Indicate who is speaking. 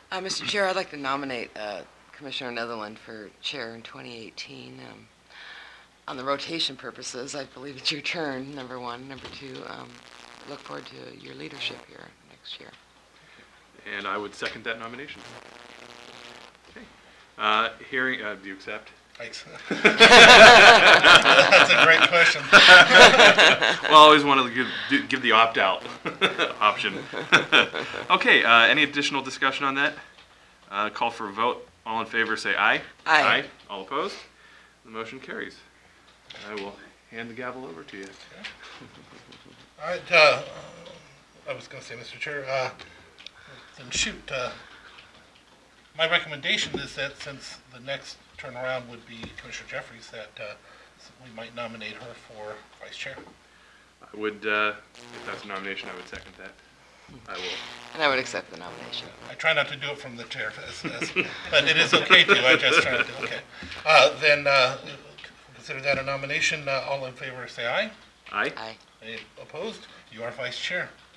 Speaker 1: Mr. Chair, I'd like to nominate Commissioner Neatherlin for chair in 2018. On the rotation purposes, I believe it's your turn, number one. Number two, look forward to your leadership here next year.
Speaker 2: And I would second that nomination. Okay. Do you accept?
Speaker 3: Thanks. That's a great question.
Speaker 2: Well, I always want to give the opt-out option. Okay, any additional discussion on that? Call for a vote. All in favor say aye.
Speaker 1: Aye.
Speaker 2: All opposed? The motion carries. I will hand the gavel over to you.
Speaker 3: Okay. All right, I was going to say, Mr. Chair, then shoot. My recommendation is that since the next turnaround would be Commissioner Jeffries, that we might nominate her for vice chair.
Speaker 2: I would, if that's a nomination, I would second that. I will.
Speaker 1: And I would accept the nomination.
Speaker 3: I try not to do it from the chair, but it is okay to. I just try to do okay. Then consider that a nomination. All in favor say aye.
Speaker 2: Aye.
Speaker 1: Aye.
Speaker 3: Any opposed? You are vice chair.